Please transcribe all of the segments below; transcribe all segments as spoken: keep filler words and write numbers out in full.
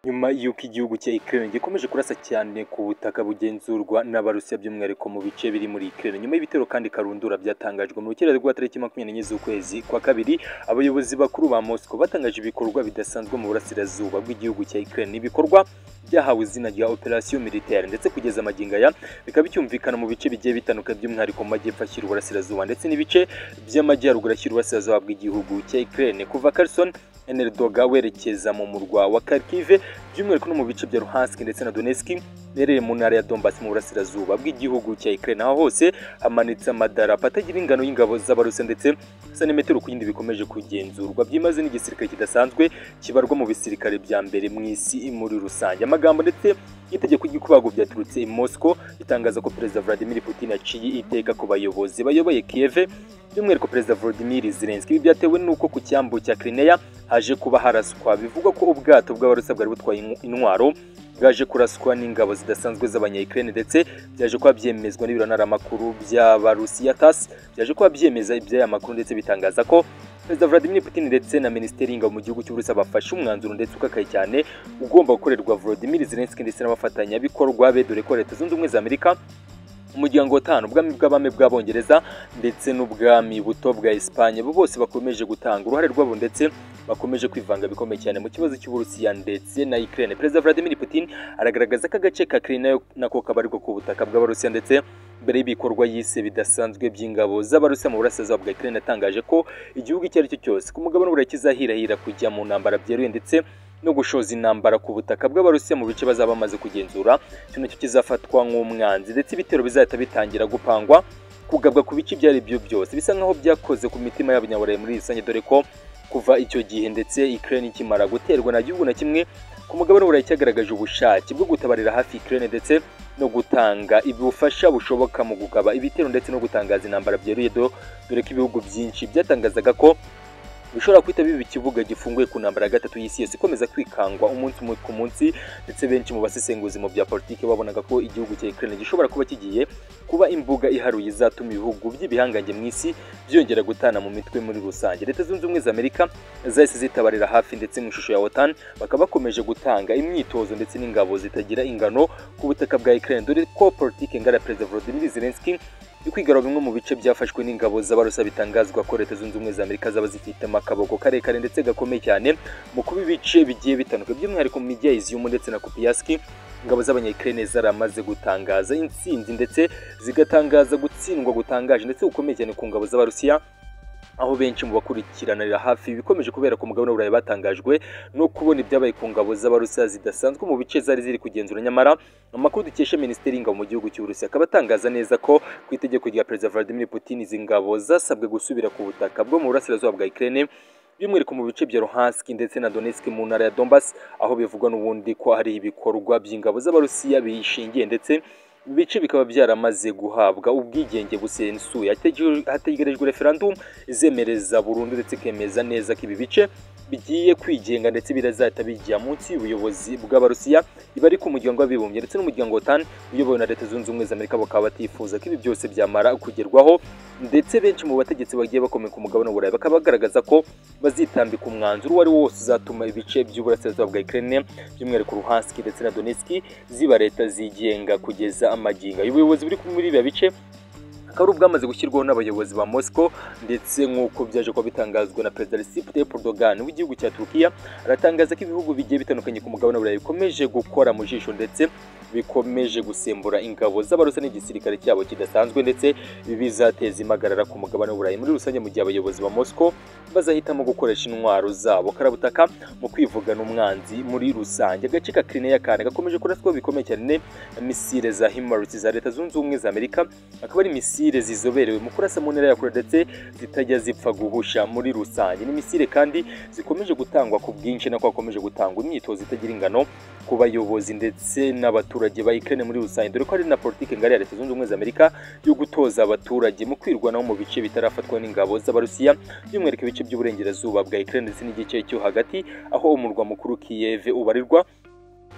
Nyuma y'uko igihugu cya Ukraine gikomeje kurasa cyane ku butaka bugenzurwa n'Abarusiya by'umwihariko mu bice biri muri Ukraine, nyuma y'ibitero kandi karundura byatangajwe mu rukera rwa tariki makumyabiri n'enye z'ukwezi kwa kabiri, abayobozi bakuru ba Moscow batangaje ibikorwa bidasanzwe mu burasirazuba bw'igihugu cya Ukraine. Ibikorwa byahawe izina rya Operation Militaire ndetse kugeza amagingo aya bikaba bicyumvikana mu bice bigiye bitandukanye by'umwihariko mu majyepfo ashyira uburasirazuba ndetse n'ibice by'amajyaruguru ashyira uburasirazuba bw'igihugu cya Ukraine, kuva Kherson Enerdoga werekeza mu murwa wa Kharkiv by'umwihariko no mu bice bya Luhansk ndetse na Donetsk bereye mu ntara ya Donbas mu burasirazuba bw'igihugu cya Ukraine. Aho hose hamanitse amadarapo atagira ingano y'ingabo z'Abarusiya ndetse santimetero ku yindi bikomeje kugenzurwa byimaze n'igisirikare kidasanzwe kibarwa mu bisirikare bya mbere mu isi muri rusange. Amagambo ndetse itegeko ry'ikubago byaturutse i Moscow bitangaza ko Perezida Vladimir Putin aciye iteka ku bayobozi bayoboye Kiev by'umwihariko Perezida Volodymyr Zelensky. Ibi byatewe n'uko ku cyambu cya Crimea haje kuba haraswa, bivugwa ko ubwato bw'Abarusiya bwari butwaye intwaro bwaje kuraswa n'ingabo zidasanzwe z'abanya-Ukraine ndetse byaje kuba byemezwa n'ibiro ntaramakuru by'Abarusiya TASS, byaje kuba byemeza iby'aya makuru ndetse bitangaza ko Perezida Vladimir Putin ndetse na Minisiteri y'Ingabo mu gihugu cy'Uburusiya bafashe umwanzuro ndetse ukakaye cyane ugomba gukorerwa Volodymyr Zelensky ndetse n'abafatanyabikorwa be, dore ko Leta Zunze Ubumwe za Amerika, umuryango watanu, ubwami bw'abami bw'Abongereza ndetse n'ubwami buto bwa Espagne bo bose bakomeje gutanga uruhare rwabo ndetse bakomeje kwivanga bikomeye cyane mu kibazo cy'Uburusiya ndetse na Ukraine. Perezida Vladimir Putin aragaragaza ko agace ka Crimea nako kabarirwa ku butaka bw'Abarusiya ndetse mbere y'ibikorwa yise bidasanzwe by'ingabo z'Abarusiya mu burasirazuba bwa Ukraine yatangaje ko igihugu icyo ari cyo cyose ku mugabane w'Uburayi kizahirahira kujya mu ntambara byeruye ndetse no gushoza intambara ku butaka bw'Abarusiya mu bice bazaba bamaze kugenzura, cyo nacyo kizafatwa nk'umwanzi ndetse ibitero bizahita bitangira gupangwa kugabwa ku bice byari byo byose bisa nkaho byakoze ku mitima y'abanyaburayi muri rusange, dore ko kuva icyo gihe ndetse Ukraine ikimara guterwa na gihugu na kimwe ku mugabane w'Uburayi cyagaragaje ubushake bwo gutabarira hafi Ukraine ndetse no gutanga ubufasha bushoboka mu kugaba ibitero ndetse no gutangaza intambara byeruye, dore ko ibihugu byinshi byatangazaga ko bishobora kwita biba ikibuga gifunguye ku ntambara ya gatatu y'isi yose ikomeza kwikangwa umunsi ku munsi, ndetse benshi mu basesenguzi mu bya politiki babonaga ko igihugu cya Ukraine gishobora kuba kigiye kuba imbuga iharuye izatuma ibihugu by'ibihangange mu isi byongera gutana mu mitwe muri rusange. Leta Zunze Ubumwe za Amerika zahise zitabarira hafi ndetse mu ishusho ya OTAN bakaba bakomeje gutanga imyitozo ndetse n'ingabo zitagira ingano ku butaka bwa Ukraine, dore ko politiki ngara ya Perezida Volodymyr Zelensky ikwigarura bimwe mu bice byafashwe n'ingabo z'Abarusiya bitangazwa ko Leta Zunze Ubumwe za Amerika zaba zifite akaboko karekare ndetse gakomeye cyane mu kuba ibice bigiye bitandukanye by'umwihariko mu mijyi ya Izium ndetse na Kupiansk. Ingabo z'abanya-Ukraine zaramaze gutangaza intsinzi ndetse zigatangaza gutsindwa gutangaje ndetse gukomeye cyane ku ngabo z'Abarusiya, aho benshi mu bakurikiranira hafi bikomeje kubera ku mugabane w'Uburayi batangajwe no kubona ibyabaye ku ngabo z'Abarusiya zidasanzwe mu bice zari ziri kugenzura. Nyamara amakuru dukesha Minisiteri y'Ingabo mu gihugu cy'Uburusiya akaba atangaza neza ko ku itegeko rya Perezida Vladimir Putin izi ngabo zasabwe gusubira ku butaka bwo mu burasirazuba bwa Ukraine by'umwihariko mu bice bya Luhansk ndetse na Donetsk mu ntara ya Donbas, aho bivugwa n'ubundi ko hari ibikorwa by'ingabo z'Abarusiya bishingiye ndetse ibice bikaba byaramaze guhabwa ubwigenge busensuye. Hategerejwe referendum izemereza burundu ndetse ikemeza neza ko ibi bice bigiye kwigenga ndetse birazahita bijya munsi y'ubuyobozi bw'Abarusiya. Iba ari ku muryango w'abibumbye ndetse n'umuryango OTAN uyobowe na Leta Zunze Ubumwe za Amerika bakaba batifuza ko ibi byose byamara kugerwaho, ndetse benshi mu bategetsi bagiye bakomeye ku mugabane w'Uburayi bakaba bagaragaza ko bazitambika umwanzuro uwo ari wo wose uzatuma ibice by'uburasirazuba bwa Ukraine by'umwihariko Luhansk ndetse na Donetsk ziba leta zigenga kugeza amagingo. Ubuyobozi buri muri ibi bice akaba ari ubwamaze gushyirwaho n'abayobozi ba Moscow ndetse nk'uko byaje kuba bitangazwa na Perezida Recep Tayyip Erdogan w'igihugu cya Turkiya, aratangaza ko ibihugu bigiye bitandukanye ku mugabane w'Uburayi bikomeje gukora mu jisho ndetse bikomeje gusembura ingabo z'Abarusiya n'igisirikare cyabo kidasanzwe, ndetse ibi bizateza impagarara ku mugabane w'Uburayi muri rusange mu gihe abayobozi ba Moscow bazahitamo gukoresha intwaro zabo karabutaka mu kwivugana umwanzi muri rusange. Agace ka Crimea kandi gakomeje kuraswaho bikomeye cyane misile za HIMARS za Leta Zunze Ubumwe za Amerika, akaba ari misile zizoberewe mu kurasa mu ntera ya kure ndetse zitajya zipfa guhusha muri rusange. Ni misile kandi zikomeje gutangwa ku bwinshi nako hakomeje gutangwa imyitozo itagira ingano ku bayobozi ndetse n'abaturage ba Ukraine muri rusange, dore ko ari na politiki ngari ya Leta Zunze Ubumwe za Amerika yo gutoza abaturage mu kwirwanaho mu bice bitarafatwa n'ingabo z'Abarusiya by'umwihariko ibice by'uburengerazuba bwa Ukraine ndetse n'igice cyo hagati, aho umurwa mukuru Kiev ubarirwa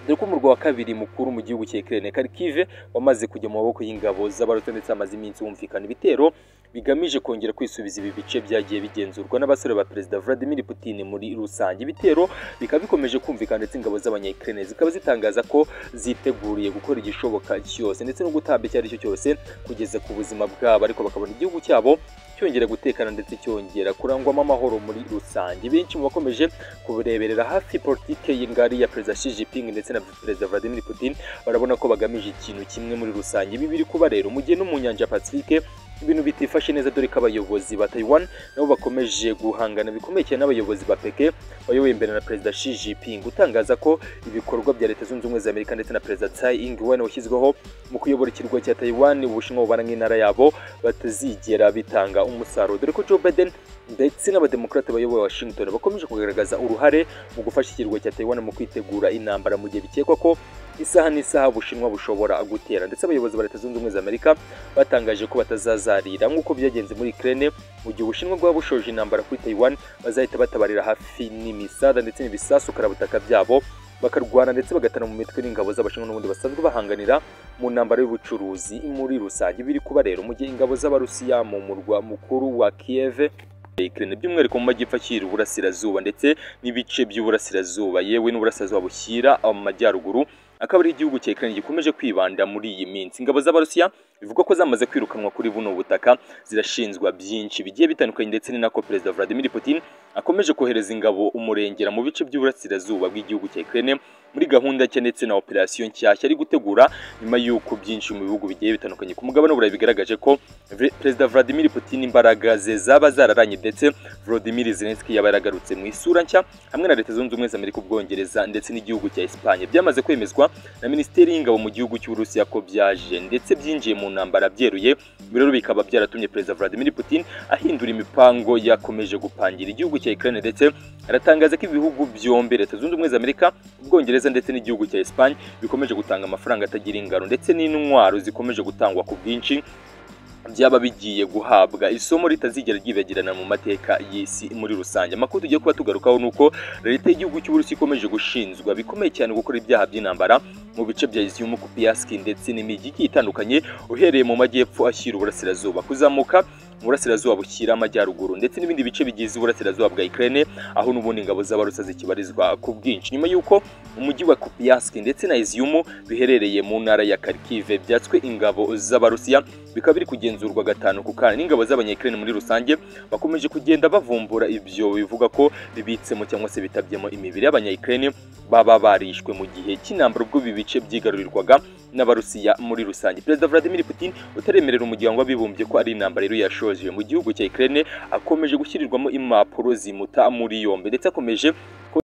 dore ko umurwa wa kabiri mukuru mu gihugu cya Ukraine Kharkiv wamaze kujya mu maboko y'ingabo z'abarusiya ndetse amaze iminsi humvikana ibitero bigamije kongera kwisubiza ibi bice byagiye bigenzurwa n'abasore ba Perezida Vladimir Putin muri rusange. Ibitero bikaba bikomeje kumvikana ndetse ingabo z'abanya-Ukraine zikaba zitangaza ko ziteguriye gukora igishoboka cyose ndetse no gutamba icyo ari cyo cyose kugeza ku buzima bwabo, ariko bakabona igihugu cyabo cyongera gutekana ndetse cyongera kurangwamo amahoro muri rusange. Benshi mu bakomeje kubireberera hafi politike y'ingari ya Perezida Xi Jinping ndetse na Perezida Vladimir Putin barabona ko bagamije ikintu kimwe muri rusange. Ibi biri kuba rero mu gihe no mu nyanja Pacifique ibintu bitifashe neza, dore ko abayobozi ba Taiwan nabo bakomeje guhangana bikomeye cyane n'abayobozi ba Peking bayoboye imbere na Perezida Xi Jinping, utangaza ko ibikorwa bya Leta Zunze Ubumwe za Amerika ndetse na Perezida Tsai Ing-wen washyizweho mu kuyobora ikirwa cya Taiwan Ubushinwa bubana nk'intara yabo batazigera bitanga umusaruro, dore ko Joe Biden ndetse n'abademokrate bayoboye Washington bakomeje kugaragaza uruhare mu gufasha ikirwa cya Taiwan mu kwitegura intambara mu gihe bikekwa ko isaha n'isaha Ubushinwa bushobora gutera. Ndetse abayobozi ba Leta Zunze Ubumwe za Amerika batangaje ko batazazarira nk'uko byagenze muri Ukraine mu gihe Ubushinwa bwaba bushoje intambara kuri Taiwan, bazahita batabarira hafi n'imisada ndetse n'ibisasu karabutaka byabo bakarwana ndetse bagatana mu mitwe n'ingabo z'Abashinwa n'ubundi basanzwe bahanganira mu ntambara y'ubucuruzi muri rusange. Biri kuba rero mu gihe ingabo z'Abarusiya mu murwa mukuru wa Kiev Ukraine by'umwihariko mu majyepfo ashyira uburasirazuba ndetse n'ibice by'uburasirazuba yewe n'uburasirazuba bushyira mu majyaruguru, akaba ari igihugu cya Ukraine gikomeje kwibanda muri iyi minsi. Ingabo z'Abarusiya bivuga ko zamaze kwirukanwa kuri buno butaka, zirashinzwa byinshi bigiye bitandukanye ndetse ni nako Perezida Vladimir Putin akomeje kohereza ingabo umurengera mu bice by'uburasirazuba bw'igihugu cya Ukraine muri gahunda nshya ndetse na operasiyo nshyashya ari gutegura nyuma y'uko byinshi mu bihugu bigiye bitandukanye ku mugabane w'Uburayi bigaragaje ko Perezida Vladimir Putin imbaraga ze zaba zararanye ndetse Volodymyr Zelensky yaba yaragarutse mu isura nshya hamwe na Leta Zunze Ubumwe za Amerika, Ubwongereza ndetse n'igihugu cya Espagne. Byamaze kwemezwa na Minisiteri y'Ingabo mu gihugu cy'Uburusiya ko byaje ndetse byinjiye mu ntambara byeruye, rero bikaba byaratumye Perezida Vladimir Putin ahindura imipango yakomeje gupangira igihugu cya Ukraine ndetse aratangaza ko ibihugu byombi Leta Zunze Ubumwe za Amerika, Ubwongereza ndetse n'igihugu cya Espagne bikomeje gutanga amafaranga atagira ingano ndetse n'intwaro zikomeje gutangwa ku bwinshi byaba bigiye guhabwa isomo ritazigera ryibagirana mu mateka y'isi muri rusange. Amakuru tugiye kuba tugarukaho nuko leta y'igihugu cy'Uburusiya ikomeje gushinzwa bikomeye cyane gukora ibyaha by'intambara mu bice bya Izium, Kupiansk ndetse n'imijyi igiye itandukanye uhereye mu majyepfo ashyira uburasirazuba kuzamuka uburasirazuba bushyira amajyaruguru ndetse n'ibindi bice bigize uburasirazuba bwa Ukraine, aho n'ubundi ingabo z'Abarusiya zikibarizwa ku bwinshi. Nyuma y'uko umujyi wa Kupiansk ndetse na Izium biherereye mu ntara ya Kharkiv byatswe ingabo z'Abarusiya, bikaba biri kugenzurwa gatanu ku kana n'ingabo z'abanya-Ukraine muri rusange bakomeje kugenda bavumbura ibyo bivuga ko bibitsemo cyangwa se bitabyemo imibiri y'abanya-Ukraine baba barishwe mu gihe cy'intambara ubwo ibi bice byigarurirwaga n'Abarusiya muri rusange. Perezida Vladimir Putin utaremerera umuryango w'abibumbye ko ari intambara rero yashoje mu gihugu cya Ukraine akomeje gushyirirwamo impapuro zimuta muri yombi ndetse akomeje